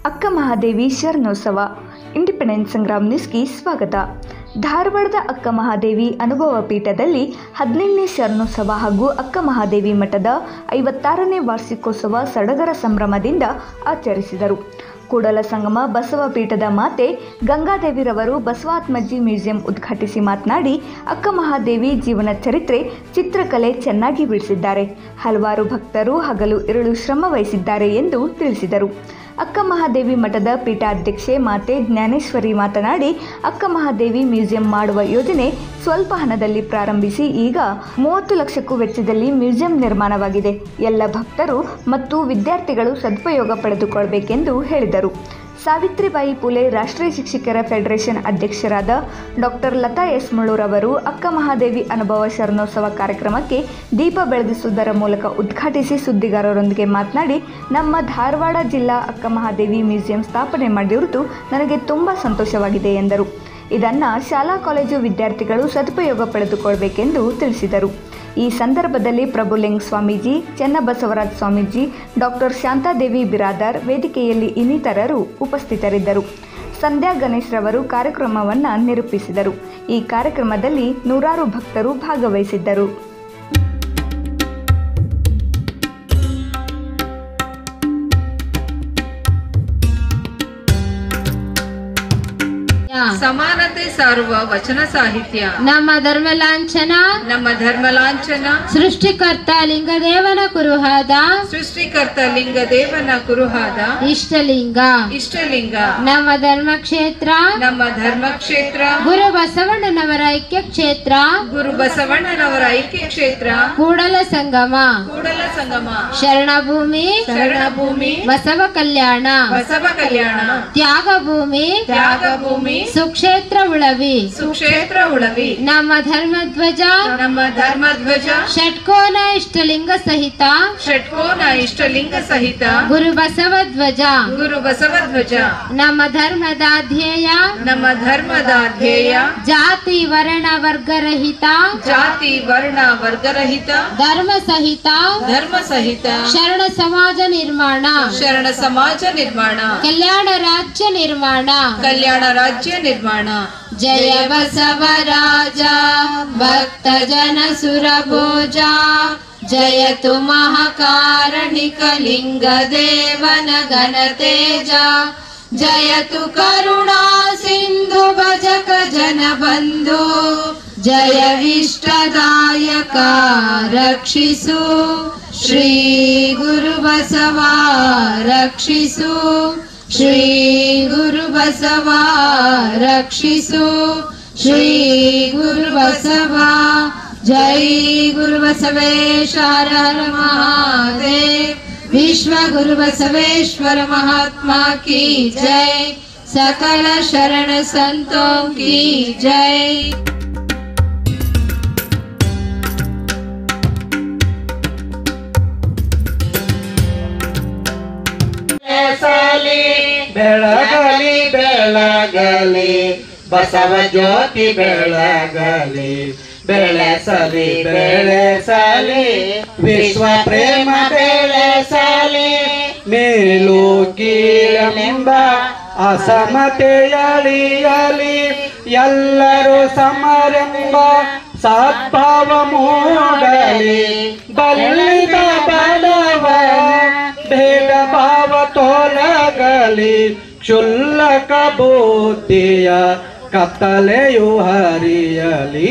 ಅಕ್ಕ ಮಹಾದೇವಿ ಶರಣೋತ್ಸವ ಇಂಡಿಪೆಂಡೆನ್ಸ್ ಸಂಗ್ರಾಮ್ ನ್ಯೂಸ್ಗೆ ಸ್ವಾಗತ. ಧಾರವಾಡದ ಅಕ್ಕ ಮಹಾದೇವಿ ಅನುಭವ ಪೀಠದಲ್ಲಿ 15ನೇ ಶರಣೋತ್ಸವ ಹಾಗೂ ಅಕ್ಕ ಮಹಾದೇವಿ ಮಠದ 56ನೇ ವಾರ್ಷಿಕೋತ್ಸವ ಸಡಗರ ಸಂಭ್ರಮದಿಂದ ಆಚರಿಸಿದರು. ಕೂಡಲ ಸಂಗಮ ಬಸವ ಪೀಠದ ಮಾತೆ ಗಂಗಾದೇವಿರವರು ಬಸವಾತ್ಮಜ್ಜಿ ಮ್ಯೂಸಿಯಂ ಉದ್ಘಾಟಿಸಿ ಮಾತನಾಡಿ, ಅಕ್ಕ ಮಹಾದೇವಿ ಜೀವನ ಚರಿತ್ರೆ, ಚಿತ್ರಕಲೆ ಚೆನ್ನಾಗಿ ಬಿಡಿಸಿದ್ದಾರೆ. ಹಲವಾರು ಭಕ್ತರು ಹಗಲು ಇರುಳು ಶ್ರಮ ವಹಿಸಿದ್ದಾರೆ ಎಂದು ತಿಳಿಸಿದರು. ಅಕ್ಕ ಮಹಾದೇವಿ ಮಠದ ಪೀಠಾಧ್ಯಕ್ಷೆ ಮಾತೆ ಜ್ಞಾನೇಶ್ವರಿ ಮಾತನಾಡಿ, ಅಕ್ಕ ಮಹಾದೇವಿ ಮ್ಯೂಸಿಯಂ ಮಾಡುವ ಯೋಜನೆ ಸ್ವಲ್ಪ ಹಣದಲ್ಲಿ ಪ್ರಾರಂಭಿಸಿ ಈಗ 30 ಲಕ್ಷಕ್ಕೂ ವೆಚ್ಚದಲ್ಲಿ ಮ್ಯೂಸಿಯಂ ನಿರ್ಮಾಣವಾಗಿದೆ. ಎಲ್ಲ ಭಕ್ತರು ಮತ್ತು ವಿದ್ಯಾರ್ಥಿಗಳು ಸದುಪಯೋಗ ಪಡೆದುಕೊಳ್ಳಬೇಕೆಂದು ಹೇಳಿದರು. ಸಾವಿತ್ರಿಬಾಯಿ ಪುಲೆ ರಾಷ್ಟ್ರೀಯ ಶಿಕ್ಷಕರ ಫೆಡರೇಷನ್ ಅಧ್ಯಕ್ಷರಾದ ಡಾಕ್ಟರ್ ಲತಾ ಎಸ್ ಮುಳ್ಳೂರವರು ಅಕ್ಕ ಮಹಾದೇವಿ ಅನುಭವ ಶರಣೋತ್ಸವ ಕಾರ್ಯಕ್ರಮಕ್ಕೆ ದೀಪ ಬೆಳಗಿಸುವುದರ ಮೂಲಕ ಉದ್ಘಾಟಿಸಿ ಸುದ್ದಿಗಾರರೊಂದಿಗೆ ಮಾತನಾಡಿ, ನಮ್ಮ ಧಾರವಾಡ ಜಿಲ್ಲಾ ಅಕ್ಕ ಮಹಾದೇವಿ ಮ್ಯೂಸಿಯಂ ಸ್ಥಾಪನೆ ಮಾಡಿರುವುದು ನನಗೆ ತುಂಬ ಸಂತೋಷವಾಗಿದೆ ಎಂದರು. ಇದನ್ನು ಶಾಲಾ ಕಾಲೇಜು ವಿದ್ಯಾರ್ಥಿಗಳು ಸದುಪಯೋಗ ಪಡೆದುಕೊಳ್ಳಬೇಕೆಂದು ತಿಳಿಸಿದರು. ಈ ಸಂದರ್ಭದಲ್ಲಿ ಪ್ರಭುಲಿಂಗ ಸ್ವಾಮೀಜಿ, ಚೆನ್ನಬಸವರಾಜ ಸ್ವಾಮೀಜಿ, ಡಾಕ್ಟರ್ ಶಾಂತಾದೇವಿ ಬಿರಾದಾರ್ ವೇದಿಕೆಯಲ್ಲಿ ಇನ್ನಿತರರು ಉಪಸ್ಥಿತರಿದ್ದರು. ಸಂಧ್ಯಾ ಗಣೇಶ್ ರವರು ಕಾರ್ಯಕ್ರಮವನ್ನು ನಿರೂಪಿಸಿದರು. ಈ ಕಾರ್ಯಕ್ರಮದಲ್ಲಿ ನೂರಾರು ಭಕ್ತರು ಭಾಗವಹಿಸಿದ್ದರು. ಸಮಾನತೆ ಸಾರುವ ವಚನ ಸಾಹಿತ್ಯ ನಮ್ಮ ಧರ್ಮ ಲಾಂಛನ ಸೃಷ್ಟಿಕರ್ತ ಲಿಂಗದೇವನ ಕುರುಹಾದ ಇಷ್ಟಲಿಂಗ ನಮ್ಮ ಧರ್ಮಕ್ಷೇತ್ರ ಗುರು ಬಸವಣ್ಣನವರ ಐಕ್ಯ ಕ್ಷೇತ್ರ ಕೂಡಲ ಸಂಗಮ ಶರಣಭೂಮಿ ಬಸವ ಕಲ್ಯಾಣ ತ್ಯಾಗಭೂಮಿ ಸುಕ್ಷೇತ್ರ ಉಳವಿ ನಮ್ಮ ಧರ್ಮಧ್ವಜ ಷಟ್ಕೋನ ಇಷ್ಟಲಿಂಗ ಸಹಿತ ಗುರು ಬಸವಧ್ವಜ ನಮ್ಮ ಧರ್ಮದ ಧ್ಯೇಯ ಜಾತಿ ವರ್ಣ ವರ್ಗರಹಿತ ಧರ್ಮ ಸಹಿತ ಶರಣ ಸಮಾಜ ನಿರ್ಮಾಣ ಕಲ್ಯಾಣ ರಾಜ್ಯ ನಿರ್ಮಾಣ ಜಯ ಬಸವರಾಜ ಭಕ್ತ ಜನ ಸುರಭೋಜ ಜಯತು ಮಹಾಕಾರಣಿಕ ಲಿಂಗ ದೇವನ ಘನತೇಜ ಜಯತು ಕರುಣಾ ಸಿಂಧು ಭಜಕ ಜನ ಬಂಧು ಜಯ ಇಷ್ಟದಾಯಕ ರಕ್ಷಿಸು ಶ್ರೀ ಗುರು ಬಸವ ರಕ್ಷಿಸು ಶ್ರೀ ಗುರು ಬಸವ ರಕ್ಷಿಸು ಶ್ರೀ ಗುರು ಬಸವ ಜೈ ಗುರು ಬಸವೇಶ ಹರ ಹರ ಮಹಾದೇವ್ ವಿಶ್ವ ಗುರು ಬಸವೇಶ್ವರ महात्मा की जय सकल शरण संतों की जय। ಬೆಳಗಲಿ ಬಸವ ಜ್ಯೋತಿ ಬೆಳಗಲಿ ಬೆಳೆಸಲಿ ವಿಶ್ವ ಪ್ರೇಮ ಬೆಳೆಸಲಿ ಮೇಲು ಕೀಳೆಂಬ ಅಸಮತೆಯಳಿಯಲಿ ಎಲ್ಲರೂ ಸಮರೆಂಬ ಸದ್ಭಾವ ಮೂಡಲಿ ಬಲ್ಲಿದ ಬಡವ ಭೇದ ಭಾವ ತೊಲಗಲಿ ಕ್ಷುಲ್ಲಕ ಬುದ್ಧಿಯ ಕತ್ತಲೆಯು ಹರಿಯಲಿ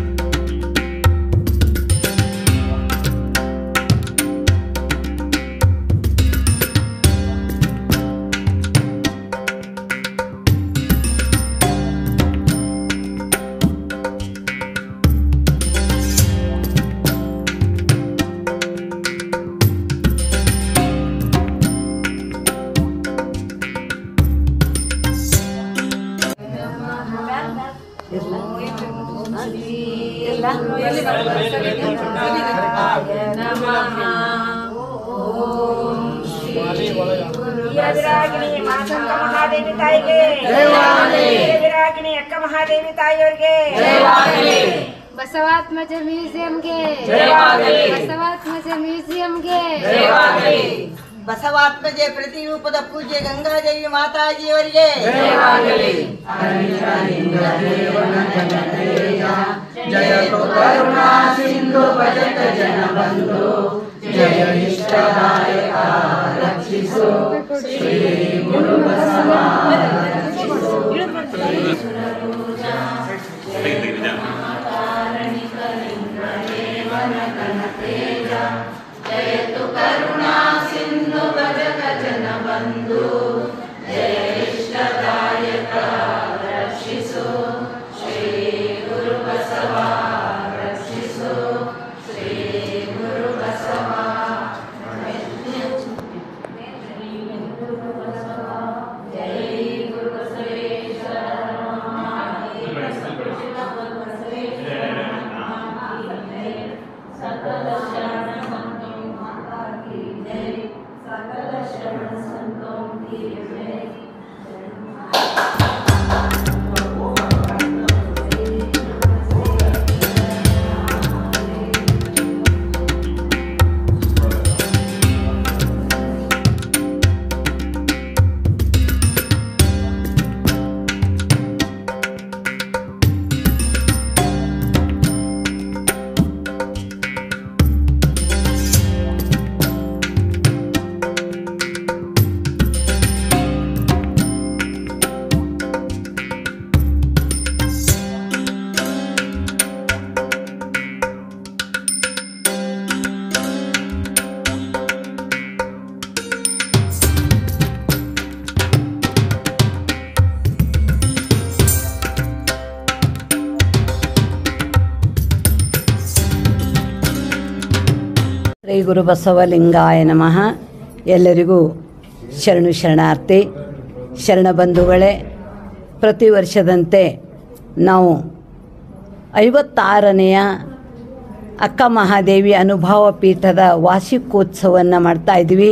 ಮಹಾದೇವಿ ತಾಯಿಗೆ ಅಕ್ಕ ಮಹಾದೇವಿ ತಾಯಿಯವರಿಗೆ ಬಸವಾತ್ಮಜ ಮ್ಯೂಸಿಯಂಗೆ ಬಸವಾತ್ಮಜೆ ಪ್ರತಿರೂಪದ ಪೂಜ್ಯ ಗಂಗಾದೇವಿ ಮಾತಾಜಿಯವರಿಗೆ ಜಯತು ಕರುಣಾ ಸಿಂಧು ಭಜತ ಜನ ಬಂಧು ಜಯ ಇಷ್ಟದಾಯಕ ರಕ್ಷಿಸು ಶ್ರೀ ಗುರು ಬಸವ ರಕ್ಷಿಸು ಜಯತು ಕರುಣಾ ಸಿಂಧು ಭಜತ ಜನ ಬಂಧು ಜಯ ಇಷ್ಟದಾಯಕ ರಕ್ಷಿಸು ಶ್ರೀ ಗುರು ಬಸವ ರಕ್ಷಿಸು ಶ್ರೀ ಗುರು ಬಸವ ಜೈ ಗುರು ಬಸವೇಶ್ವರ सकल शरण संतों माता की जय सकल शरण संतों की जय ಶ್ರೀ ಗುರು ಬಸವಲಿಂಗಾಯ ನಮಃ. ಎಲ್ಲರಿಗೂ ಶರಣು ಶರಣಾರ್ಥಿ. ಶರಣ ಬಂಧುಗಳೇ, ಪ್ರತಿ ವರ್ಷದಂತೆ ನಾವು 56ನೇಯ ಅಕ್ಕ ಮಹಾದೇವಿ ಅನುಭವ ಪೀಠದ ವಾರ್ಷಿಕೋತ್ಸವವನ್ನು ಮಾಡ್ತಾಯಿದ್ವಿ.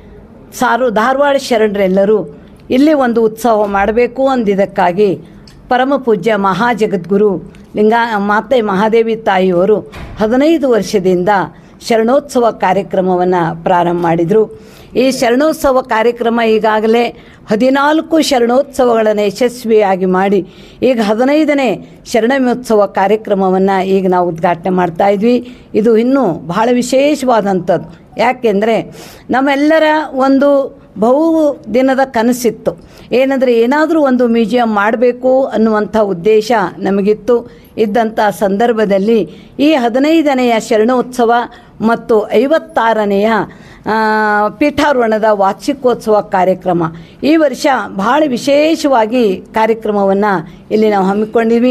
ಧಾರವಾಡ ಶರಣರೆಲ್ಲರೂ ಇಲ್ಲಿ ಒಂದು ಉತ್ಸವ ಮಾಡಬೇಕು ಅಂದಿದ್ದಕ್ಕಾಗಿ ಪರಮ ಪೂಜ್ಯ ಮಹಾಜಗದ್ಗುರು ಮಾತೆ ಮಹಾದೇವಿ ತಾಯಿಯವರು 15 ವರ್ಷದಿಂದ ಶರಣೋತ್ಸವ ಕಾರ್ಯಕ್ರಮವನ್ನು ಪ್ರಾರಂಭ ಮಾಡಿದರು. ಈ ಶರಣೋತ್ಸವ ಕಾರ್ಯಕ್ರಮ ಈಗಾಗಲೇ 14 ಶರಣೋತ್ಸವಗಳನ್ನು ಯಶಸ್ವಿಯಾಗಿ ಮಾಡಿ ಈಗ 15ನೇ ಶರಣಮೋತ್ಸವ ಕಾರ್ಯಕ್ರಮವನ್ನು ಈಗ ನಾವು ಉದ್ಘಾಟನೆ ಮಾಡ್ತಾಯಿದ್ವಿ. ಇದು ಇನ್ನೂ ಬಹಳ ವಿಶೇಷವಾದಂಥದ್ದು. ಯಾಕೆಂದರೆ ನಮ್ಮೆಲ್ಲರ ಒಂದು ಬಹು ದಿನದ ಕನಸಿತ್ತು. ಏನಂದರೆ ಏನಾದರೂ ಒಂದು ಮ್ಯೂಸಿಯಂ ಮಾಡಬೇಕು ಅನ್ನುವಂಥ ಉದ್ದೇಶ ನಮಗಿತ್ತು. ಇದ್ದಂಥ ಸಂದರ್ಭದಲ್ಲಿ ಈ 15ನೇಯ ಶರಣೋತ್ಸವ ಮತ್ತು 56ನೇಯ ಪೀಠಾರೋಹಣದ ವಾರ್ಷಿಕೋತ್ಸವ ಕಾರ್ಯಕ್ರಮ ಈ ವರ್ಷ ಬಹಳ ವಿಶೇಷವಾಗಿ ಕಾರ್ಯಕ್ರಮವನ್ನು ಇಲ್ಲಿ ನಾವು ಹಮ್ಮಿಕೊಂಡಿದ್ವಿ.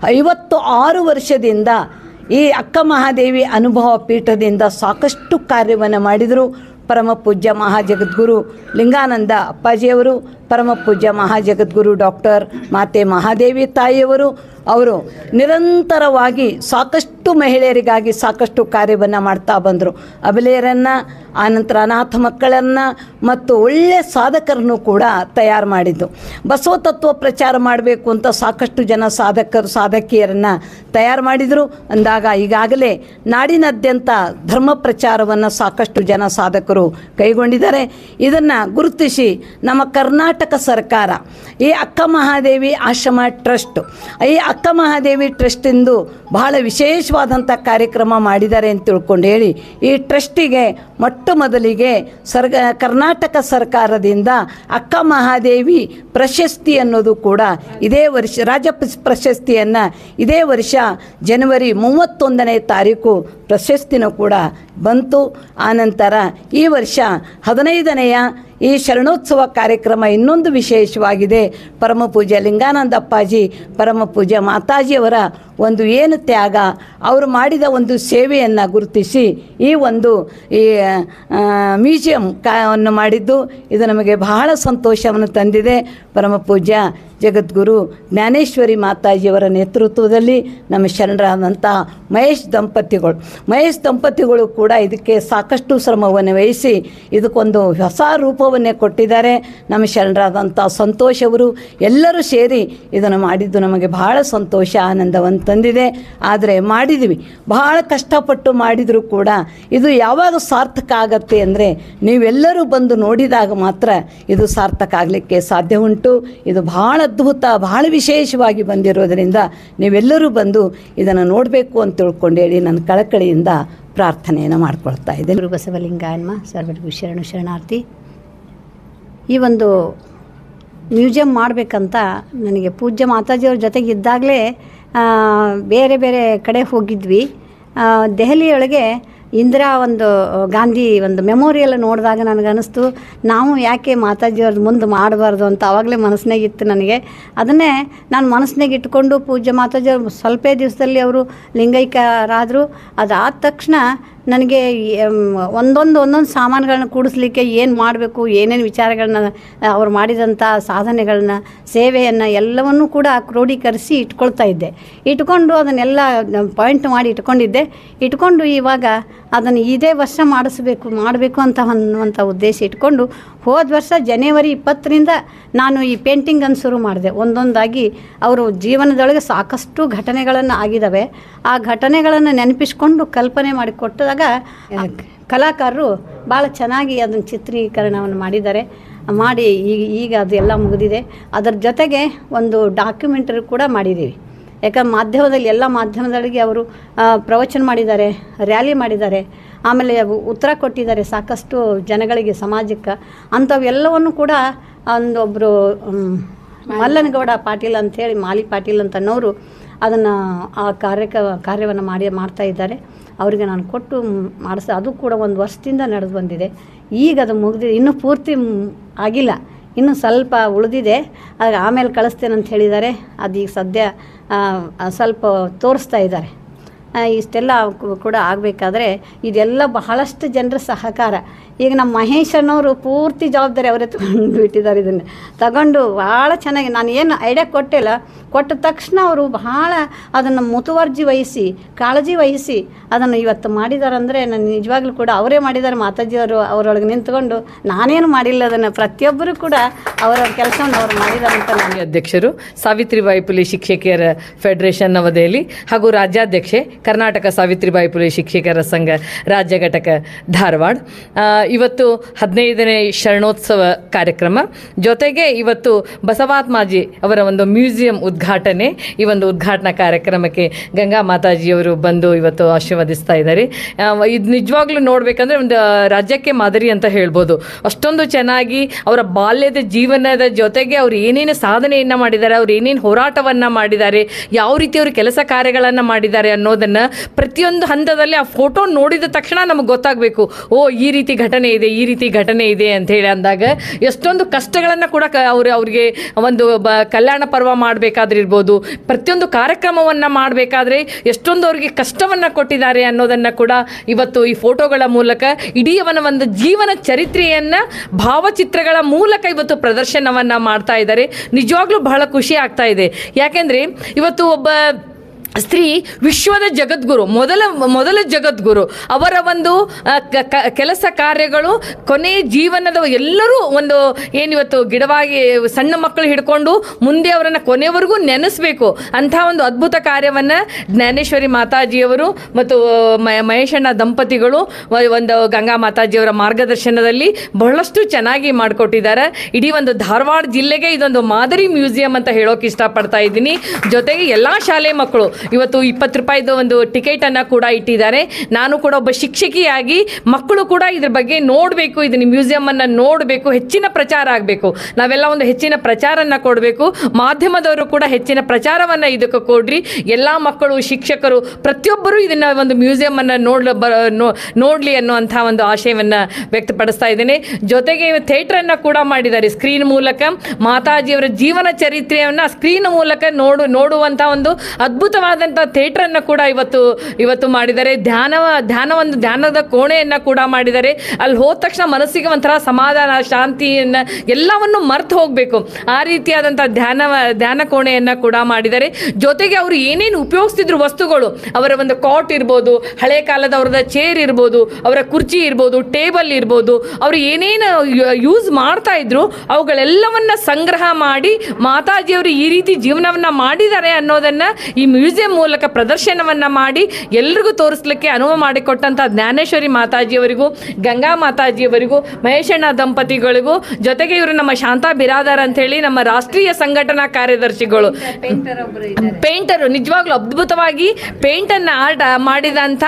56 ವರ್ಷದಿಂದ ಈ ಅಕ್ಕ ಮಹಾದೇವಿ ಅನುಭವ ಪೀಠದಿಂದ ಸಾಕಷ್ಟು ಕಾರ್ಯವನ್ನು ಮಾಡಿದರು. ಪರಮ ಪೂಜ್ಯ ಮಹಾಜಗದ್ಗುರು ಲಿಂಗಾನಂದ ಅಪ್ಪಾಜಿಯವರು, ಪರಮ ಪೂಜ್ಯ ಮಹಾಜಗದ್ಗುರು ಡಾಕ್ಟರ್ ಮಾತೆ ಮಹಾದೇವಿ ತಾಯಿಯವರು ಅವರು ನಿರಂತರವಾಗಿ ಸಾಕಷ್ಟು ಮಹಿಳೆಯರಿಗಾಗಿ ಸಾಕಷ್ಟು ಕಾರ್ಯವನ್ನು ಮಾಡ್ತಾ ಬಂದರು. ಅಬಲೆಯರನ್ನು, ಆನಂತರ ಅನಾಥ ಮಕ್ಕಳನ್ನು ಮತ್ತು ಒಳ್ಳೆಯ ಸಾಧಕರನ್ನು ಕೂಡ ತಯಾರು ಮಾಡಿದ್ದು. ಬಸವ ತತ್ವ ಪ್ರಚಾರ ಮಾಡಬೇಕು ಅಂತ ಸಾಕಷ್ಟು ಜನ ಸಾಧಕಿಯರನ್ನು ತಯಾರು ಮಾಡಿದರು. ಅಂದಾಗ ಈಗಾಗಲೇ ನಾಡಿನಾದ್ಯಂತ ಧರ್ಮ ಪ್ರಚಾರವನ್ನು ಸಾಕಷ್ಟು ಜನ ಸಾಧಕರು ಕೈಗೊಂಡಿದ್ದಾರೆ. ಇದನ್ನು ಗುರುತಿಸಿ ನಮ್ಮ ಕರ್ನಾಟಕ ಸರ್ಕಾರ ಈ ಅಕ್ಕ ಮಹಾದೇವಿ ಆಶ್ರಮ ಟ್ರಸ್ಟ್, ಈ ಅಕ್ಕ ಮಹಾದೇವಿ ಟ್ರಸ್ಟಿಂದು ಬಹಳ ವಿಶೇಷವಾದಂಥ ಕಾರ್ಯಕ್ರಮ ಮಾಡಿದ್ದಾರೆ ಅಂತ ತಿಳ್ಕೊಂಡು ಹೇಳಿ ಈ ಟ್ರಸ್ಟಿಗೆ ಮೊಟ್ಟ ಮೊದಲಿಗೆ ಕರ್ನಾಟಕ ಸರ್ಕಾರದಿಂದ ಅಕ್ಕ ಮಹಾದೇವಿ ಪ್ರಶಸ್ತಿ ಅನ್ನೋದು ಕೂಡ ಇದೇ ವರ್ಷ ರಾಜ್ಯ ಪ್ರಶಸ್ತಿಯನ್ನು ಇದೇ ವರ್ಷ ಜನವರಿ 31ನೇ ತಾರೀಕು ಪ್ರಶಸ್ತಿನೂ ಕೂಡ ಬಂತು. ಆನಂತರ ಈ ವರ್ಷ 15ನೇಯ ಈ ಶರಣೋತ್ಸವ ಕಾರ್ಯಕ್ರಮ ಇನ್ನೊಂದು ವಿಶೇಷವಾಗಿದೆ. ಪರಮ ಪೂಜ್ಯ ಲಿಂಗಾನಂದ ಅಪ್ಪಾಜಿ, ಪರಮ ಪೂಜ್ಯ ಮಾತಾಜಿಯವರ ಒಂದು ಏನು ತ್ಯಾಗ, ಅವರು ಮಾಡಿದ ಒಂದು ಸೇವೆಯನ್ನು ಗುರುತಿಸಿ ಈ ಒಂದು ಮ್ಯೂಸಿಯಂ ಅನ್ನು ಮಾಡಿದ್ದು ಇದು ನಮಗೆ ಬಹಳ ಸಂತೋಷವನ್ನು ತಂದಿದೆ. ಪರಮ ಪೂಜ್ಯ ಜಗದ್ಗುರು ಜ್ಞಾನೇಶ್ವರಿ ಮಾತಾಜಿಯವರ ನೇತೃತ್ವದಲ್ಲಿ ನಮ್ಮ ಶರಣರಾದಂಥ ಮಹೇಶ್ ದಂಪತಿಗಳು ಕೂಡ ಇದಕ್ಕೆ ಸಾಕಷ್ಟು ಶ್ರಮವನ್ನು ವಹಿಸಿ ಇದಕ್ಕೊಂದು ಹೊಸ ರೂಪ ಅನುಭವವನ್ನೇ ಕೊಟ್ಟಿದ್ದಾರೆ. ನಮ್ಮ ಶರಣರಾದಂಥ ಸಂತೋಷ್ ಅವರು ಎಲ್ಲರೂ ಸೇರಿ ಇದನ್ನು ಮಾಡಿದ್ದು ನಮಗೆ ಬಹಳ ಸಂತೋಷ, ಆನಂದವನ್ನು ತಂದಿದೆ. ಆದರೆ ಮಾಡಿದ್ವಿ, ಬಹಳ ಕಷ್ಟಪಟ್ಟು ಮಾಡಿದರೂ ಕೂಡ ಇದು ಯಾವಾಗ ಸಾರ್ಥಕ ಆಗತ್ತೆ ಅಂದರೆ ನೀವೆಲ್ಲರೂ ಬಂದು ನೋಡಿದಾಗ ಮಾತ್ರ ಇದು ಸಾರ್ಥಕ ಆಗಲಿಕ್ಕೆ ಸಾಧ್ಯ ಉಂಟು. ಇದು ಬಹಳ ಅದ್ಭುತ, ಬಹಳ ವಿಶೇಷವಾಗಿ ಬಂದಿರೋದರಿಂದ ನೀವೆಲ್ಲರೂ ಬಂದು ಇದನ್ನು ನೋಡಬೇಕು ಅಂತ ತಿಳ್ಕೊಂಡೇಳಿ ನನ್ನ ಕಳಕಳಿಯಿಂದ ಪ್ರಾರ್ಥನೆಯನ್ನು ಮಾಡ್ಕೊಳ್ತಾ ಇದ್ದೇನೆ. ಗುರು ಬಸವಲಿಂಗಾಯನ್ಮ ಸರ್ವರಿಗೂ ಶರಣಾರ್ಥಿ. ಈ ಒಂದು ಮ್ಯೂಸಿಯಂ ಮಾಡಬೇಕಂತ ನನಗೆ ಪೂಜ್ಯ ಮಾತಾಜಿಯವ್ರ ಜೊತೆಗೆ ಇದ್ದಾಗಲೇ ಬೇರೆ ಬೇರೆ ಕಡೆ ಹೋಗಿದ್ವಿ. ದೆಹಲಿಯೊಳಗೆ ಇಂದಿರಾ ಒಂದು ಗಾಂಧಿ ಒಂದು ಮೆಮೋರಿಯಲ್ ನೋಡಿದಾಗ ನನಗೆ ಅನ್ನಿಸ್ತು, ನಾವು ಯಾಕೆ ಮಾತಾಜಿಯವ್ರ ಮುಂದೆ ಮಾಡಬಾರ್ದು ಅಂತ ಆವಾಗಲೇ ಮನಸ್ಸಿನಾಗಿತ್ತು ನನಗೆ. ಅದನ್ನೇ ನಾನು ಮನಸ್ಸಿನಾಗ ಇಟ್ಕೊಂಡು ಪೂಜ್ಯ ಮಾತಾಜಿಯವ್ರು ಸ್ವಲ್ಪ ದಿವಸದಲ್ಲಿ ಅವರು ಲಿಂಗೈಕ್ಯರಾದರು. ಅದಾದ ತಕ್ಷಣ ನನಗೆ ಒಂದೊಂದು ಸಾಮಾನುಗಳನ್ನ ಕೂಡಿಸ್ಲಿಕ್ಕೆ ಏನು ಮಾಡಬೇಕು, ಏನೇನು ವಿಚಾರಗಳನ್ನ ಅವ್ರು ಮಾಡಿದಂಥ ಸಾಧನೆಗಳನ್ನ, ಸೇವೆಯನ್ನು ಎಲ್ಲವನ್ನೂ ಕೂಡ ಕ್ರೋಢೀಕರಿಸಿ ಇಟ್ಕೊಳ್ತಾ ಇದ್ದೆ. ಇಟ್ಕೊಂಡು ಅದನ್ನೆಲ್ಲ ಪಾಯಿಂಟ್ ಮಾಡಿ ಇಟ್ಕೊಂಡು ಇವಾಗ ಅದನ್ನು ಇದೇ ವರ್ಷ ಮಾಡಬೇಕು ಅಂತ ಅನ್ನುವಂಥ ಉದ್ದೇಶ ಇಟ್ಕೊಂಡು ಹೋದ ವರ್ಷ ಜನವರಿ 20ರಿಂದ ನಾನು ಈ ಪೇಂಟಿಂಗನ್ನು ಶುರು ಮಾಡಿದೆ. ಒಂದೊಂದಾಗಿ ಅವರು ಜೀವನದೊಳಗೆ ಸಾಕಷ್ಟು ಘಟನೆಗಳನ್ನು ಆಗಿದ್ದಾವೆ. ಆ ಘಟನೆಗಳನ್ನು ನೆನಪಿಸ್ಕೊಂಡು ಕಲ್ಪನೆ ಮಾಡಿಕೊಟ್ಟಾಗ ಕಲಾಕಾರರು ಭಾಳ ಚೆನ್ನಾಗಿ ಅದನ್ನು ಚಿತ್ರೀಕರಣವನ್ನು ಮಾಡಿದ್ದಾರೆ. ಮಾಡಿ ಈಗ ಅದೆಲ್ಲ ಮುಗಿದಿದೆ. ಅದರ ಜೊತೆಗೆ ಒಂದು ಡಾಕ್ಯುಮೆಂಟರಿ ಕೂಡ ಮಾಡಿದ್ದೀವಿ. ಯಾಕಂದ್ರೆ ಮಾಧ್ಯಮದಲ್ಲಿ ಎಲ್ಲ ಮಾಧ್ಯಮದೊಳಗೆ ಅವರು ಪ್ರವಚನ ಮಾಡಿದ್ದಾರೆ, ರ್ಯಾಲಿ ಮಾಡಿದ್ದಾರೆ, ಆಮೇಲೆ ಉತ್ತರ ಕೊಟ್ಟಿದ್ದಾರೆ ಸಾಕಷ್ಟು ಜನಗಳಿಗೆ, ಸಮಾಜಕ್ಕೆ. ಅಂಥವೆಲ್ಲವನ್ನು ಕೂಡ ಒಂದೊಬ್ಬರು ಮಲ್ಲನಗೌಡ ಪಾಟೀಲ್ ಅಂಥೇಳಿ, ಮಾಲಿ ಪಾಟೀಲ್ ಅಂತನವರು ಅದನ್ನು ಆ ಕಾರ್ಯವನ್ನು ಮಾಡ್ತಾ ಇದ್ದಾರೆ. ಅವರಿಗೆ ನಾನು ಕೊಟ್ಟು ಅದು ಕೂಡ ಒಂದು ವರ್ಷದಿಂದ ನಡೆದು ಬಂದಿದೆ. ಈಗ ಅದು ಮುಗಿದಿದೆ, ಇನ್ನೂ ಪೂರ್ತಿ ಆಗಿಲ್ಲ, ಇನ್ನೂ ಸ್ವಲ್ಪ ಉಳಿದಿದೆ. ಆಮೇಲೆ ಕಳಿಸ್ತೇನೆ ಅಂತ ಹೇಳಿದ್ದಾರೆ. ಅದೀಗ ಸದ್ಯ ಸ್ವಲ್ಪ ತೋರಿಸ್ತಾ ಇದ್ದಾರೆ. ಇಷ್ಟೆಲ್ಲ ಕೂಡ ಆಗಬೇಕಾದ್ರೆ ಇದೆಲ್ಲ ಬಹಳಷ್ಟು ಜನರ ಸಹಕಾರ. ಈಗ ನಮ್ಮ ಮಹೇಶ್ ಅನ್ನೋರು ಪೂರ್ತಿ ಜವಾಬ್ದಾರಿ ಅವರೇ ತಗೊಂಡು ಬಿಟ್ಟಿದ್ದಾರೆ. ಇದನ್ನು ತಗೊಂಡು ಭಾಳ ಚೆನ್ನಾಗಿ, ನಾನು ಏನು ಐಡಿಯಾ ಕೊಟ್ಟ ತಕ್ಷಣ ಅವರು ಬಹಳ ಅದನ್ನು ಮುತುವರ್ಜಿ ವಹಿಸಿ, ಕಾಳಜಿ ವಹಿಸಿ ಅದನ್ನು ಇವತ್ತು ಮಾಡಿದ್ದಾರೆ. ಅಂದರೆ ನಾನು ನಿಜವಾಗ್ಲೂ ಕೂಡ ಅವರೇ ಮಾಡಿದ್ದಾರೆ. ಮಾತಾಜಿಯವರು ಅವರೊಳಗೆ ನಿಂತ್ಕೊಂಡು ನಾನೇನು ಮಾಡಿಲ್ಲ, ಅದನ್ನು ಪ್ರತಿಯೊಬ್ಬರು ಕೂಡ ಅವರ ಕೆಲಸವನ್ನು ಅವರು ಮಾಡಿದ್ದಾರೆ ಅಂತ ನಾನು. ಅಧ್ಯಕ್ಷರು ಸಾವಿತ್ರಿಬಾಯಿ ಫುಲೆ ಶಿಕ್ಷಕಿಯರ ಫೆಡರೇಷನ್ ನವದೆಹಲಿ ಹಾಗೂ ರಾಜ್ಯಾಧ್ಯಕ್ಷೆ ಕರ್ನಾಟಕ ಸಾವಿತ್ರಿಬಾಯಿ ಫುಲೆ ಶಿಕ್ಷಕರ ಸಂಘ ರಾಜ್ಯ ಘಟಕ ಧಾರವಾಡ. ಇವತ್ತು 15ನೇ ಶರಣೋತ್ಸವ ಕಾರ್ಯಕ್ರಮ ಜೊತೆಗೆ ಇವತ್ತು ಬಸವಾತ್ಮಾಜಿ ಅವರ ಒಂದು ಮ್ಯೂಸಿಯಂ ಉದ್ಘಾಟನೆ. ಈ ಒಂದು ಉದ್ಘಾಟನಾ ಕಾರ್ಯಕ್ರಮಕ್ಕೆ ಗಂಗಾ ಮಾತಾಜಿಯವರು ಬಂದು ಇವತ್ತು ಆಶೀರ್ವದಿಸ್ತಾ ಇದ್ದಾರೆ. ಇದು ನಿಜವಾಗ್ಲೂ ನೋಡಬೇಕಂದ್ರೆ ಒಂದು ರಾಜ್ಯಕ್ಕೆ ಮಾದರಿ ಅಂತ ಹೇಳ್ಬೋದು. ಅಷ್ಟೊಂದು ಚೆನ್ನಾಗಿ ಅವರ ಬಾಲ್ಯದ ಜೀವನದ ಜೊತೆಗೆ ಅವರು ಏನೇನು ಸಾಧನೆಯನ್ನು ಮಾಡಿದ್ದಾರೆ, ಅವ್ರು ಏನೇನು ಹೋರಾಟವನ್ನು ಮಾಡಿದ್ದಾರೆ, ಯಾವ ರೀತಿ ಅವರು ಕೆಲಸ ಕಾರ್ಯಗಳನ್ನು ಮಾಡಿದ್ದಾರೆ ಅನ್ನೋದನ್ನು ಪ್ರತಿಯೊಂದು ಹಂತದಲ್ಲಿ ಆ ಫೋಟೋ ನೋಡಿದ ತಕ್ಷಣ ನಮಗೆ ಗೊತ್ತಾಗಬೇಕು, ಓ ಈ ರೀತಿ ಘಟನೆ ಇದೆ, ಈ ರೀತಿ ಘಟನೆ ಇದೆ ಅಂತ ಹೇಳಿ ಅಂದಾಗ ಎಷ್ಟೊಂದು ಕಷ್ಟಗಳನ್ನು ಕೂಡ ಅವ್ರಿಗೆ ಒಂದು ಕಲ್ಯಾಣ ಪರ್ವ ಮಾಡಬೇಕಾದ್ರೆ ಇರ್ಬೋದು, ಪ್ರತಿಯೊಂದು ಕಾರ್ಯಕ್ರಮವನ್ನು ಮಾಡಬೇಕಾದ್ರೆ ಎಷ್ಟೊಂದು ಅವ್ರಿಗೆ ಕಷ್ಟವನ್ನು ಕೊಟ್ಟಿದ್ದಾರೆ ಅನ್ನೋದನ್ನು ಕೂಡ ಇವತ್ತು ಈ ಫೋಟೋಗಳ ಮೂಲಕ ಇಡೀ ಅವನ ಒಂದು ಜೀವನ ಚರಿತ್ರೆಯನ್ನು ಭಾವಚಿತ್ರಗಳ ಮೂಲಕ ಇವತ್ತು ಪ್ರದರ್ಶನವನ್ನು ಮಾಡ್ತಾ ಇದ್ದಾರೆ. ನಿಜವಾಗ್ಲೂ ಬಹಳ ಖುಷಿ ಆಗ್ತಾ ಇದೆ. ಯಾಕೆಂದರೆ ಇವತ್ತು ಒಬ್ಬ ಸ್ತ್ರೀ ವಿಶ್ವದ ಜಗದ್ಗುರು, ಮೊದಲ ಜಗದ್ಗುರು. ಅವರ ಒಂದು ಕೆಲಸ ಕಾರ್ಯಗಳು ಕೊನೆಯ ಜೀವನದ ಎಲ್ಲರೂ ಒಂದು ಏನಿವತ್ತು ಗಿಡವಾಗಿ ಸಣ್ಣ ಮಕ್ಕಳು ಹಿಡ್ಕೊಂಡು ಮುಂದೆ ಅವರನ್ನು ಕೊನೆಯವರೆಗೂ ನೆನೆಸಬೇಕು ಅಂಥ ಒಂದು ಅದ್ಭುತ ಕಾರ್ಯವನ್ನು ಜ್ಞಾನೇಶ್ವರಿ ಮಾತಾಜಿಯವರು ಮತ್ತು ಮಹೇಶಣ್ಣ ದಂಪತಿಗಳು ಒಂದು ಗಂಗಾ ಮಾತಾಜಿಯವರ ಮಾರ್ಗದರ್ಶನದಲ್ಲಿ ಬಹಳಷ್ಟು ಚೆನ್ನಾಗಿ ಮಾಡಿಕೊಟ್ಟಿದ್ದಾರೆ. ಇಡೀ ಒಂದು ಧಾರವಾಡ ಜಿಲ್ಲೆಗೆ ಇದೊಂದು ಮಾದರಿ ಮ್ಯೂಸಿಯಂ ಅಂತ ಹೇಳೋಕೆ ಇಷ್ಟಪಡ್ತಾ ಇದ್ದೀನಿ. ಜೊತೆಗೆ ಎಲ್ಲ ಶಾಲೆ ಮಕ್ಕಳು ಇವತ್ತು 20 ರೂಪಾಯಿದು ಒಂದು ಟಿಕೆಟನ್ನು ಕೂಡ ಇಟ್ಟಿದ್ದಾರೆ. ನಾನು ಕೂಡ ಒಬ್ಬ ಶಿಕ್ಷಕಿಯಾಗಿ ಮಕ್ಕಳು ಕೂಡ ಇದ್ರ ಬಗ್ಗೆ ನೋಡಬೇಕು, ಇದನ್ನ ಮ್ಯೂಸಿಯಮನ್ನು ನೋಡಬೇಕು, ಹೆಚ್ಚಿನ ಪ್ರಚಾರ ಆಗಬೇಕು. ನಾವೆಲ್ಲ ಒಂದು ಹೆಚ್ಚಿನ ಪ್ರಚಾರನ ಕೊಡಬೇಕು. ಮಾಧ್ಯಮದವರು ಕೂಡ ಹೆಚ್ಚಿನ ಪ್ರಚಾರವನ್ನು ಇದಕ್ಕೆ ಕೊಡ್ರಿ. ಎಲ್ಲ ಮಕ್ಕಳು, ಶಿಕ್ಷಕರು ಪ್ರತಿಯೊಬ್ಬರು ಇದನ್ನು ಒಂದು ಮ್ಯೂಸಿಯಮನ್ನು ನೋಡಲಿ ಅನ್ನುವಂಥ ಒಂದು ಆಶಯವನ್ನು ವ್ಯಕ್ತಪಡಿಸ್ತಾ ಇದ್ದೇನೆ. ಜೊತೆಗೆ ಥಿಯೇಟ್ರನ್ನು ಕೂಡ ಮಾಡಿದ್ದಾರೆ. ಸ್ಕ್ರೀನ್ ಮೂಲಕ ಮಾತಾಜಿಯವರ ಜೀವನ ಚರಿತ್ರೆಯನ್ನು ಸ್ಕ್ರೀನ್ ಮೂಲಕ ನೋಡುವಂಥ ಒಂದು ಅದ್ಭುತವಾದ ವಿಶಾಲವಾದಂಥ ಥಿಯೇಟ್ರನ್ನು ಕೂಡ ಇವತ್ತು ಮಾಡಿದ್ದಾರೆ. ಧ್ಯಾನದ ಕೋಣೆಯನ್ನು ಕೂಡ ಮಾಡಿದ್ದಾರೆ. ಅಲ್ಲಿ ಹೋದ ತಕ್ಷಣ ಮನಸ್ಸಿಗೆ ಒಂಥರ ಸಮಾಧಾನ, ಶಾಂತಿಯನ್ನು ಎಲ್ಲವನ್ನು ಮರ್ತು ಹೋಗಬೇಕು, ಆ ರೀತಿಯಾದಂಥ ಧ್ಯಾನ ಕೋಣೆಯನ್ನು ಕೂಡ ಮಾಡಿದ್ದಾರೆ. ಜೊತೆಗೆ ಅವರು ಏನೇನು ಉಪಯೋಗಿಸ್ತಿದ್ರು ವಸ್ತುಗಳು, ಅವರ ಒಂದು ಕಾಟ್ ಇರ್ಬೋದು, ಹಳೆ ಕಾಲದ ಅವ್ರದ ಚೇರ್ ಇರ್ಬೋದು, ಅವರ ಕುರ್ಚಿ ಇರ್ಬೋದು, ಟೇಬಲ್ ಇರ್ಬೋದು, ಅವರು ಏನೇನು ಯೂಸ್ ಮಾಡ್ತಾ ಇದ್ರು ಅವುಗಳೆಲ್ಲವನ್ನ ಸಂಗ್ರಹ ಮಾಡಿ ಮಾತಾಜಿಯವರು ಈ ರೀತಿ ಜೀವನವನ್ನ ಮಾಡಿದ್ದಾರೆ ಅನ್ನೋದನ್ನ ಈ ಮ್ಯೂಸಿಯಂ ಮೂಲಕ ಪ್ರದರ್ಶನವನ್ನ ಮಾಡಿ ಎಲ್ರಿಗೂ ತೋರಿಸ್ಲಿಕ್ಕೆ ಅನುವು ಮಾಡಿಕೊಟ್ಟಂತ ಜ್ಞಾನೇಶ್ವರಿ ಮಾತಾಜಿಯವರಿಗೂ, ಗಂಗಾ ಮಾತಾಜಿಯವರಿಗೂ, ಮಹೇಶಣ್ಣ ದಂಪತಿಗಳಿಗೂ, ಜೊತೆಗೆ ಇವರು ನಮ್ಮ ಶಾಂತಾ ಬಿರಾದಾರ್ ಅಂತ ಹೇಳಿ ನಮ್ಮ ರಾಷ್ಟ್ರೀಯ ಸಂಘಟನಾ ಕಾರ್ಯದರ್ಶಿಗಳು, ಪೇಂಟರು, ನಿಜವಾಗ್ಲೂ ಅದ್ಭುತವಾಗಿ ಪೇಂಟ್ ಅನ್ನ ಆರ್ಟ್ ಮಾಡಿದಂತ